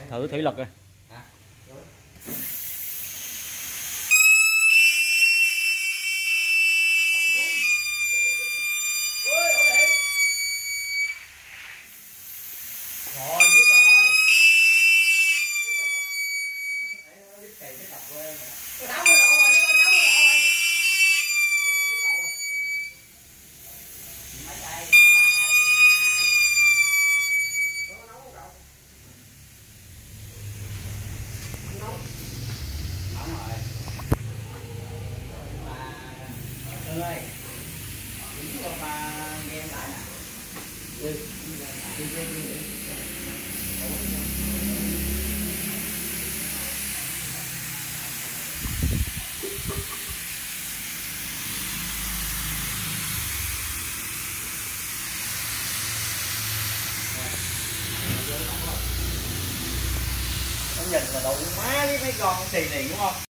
thử thủy lực rồi. Nhìn là đủ má với mấy con xì này đúng không?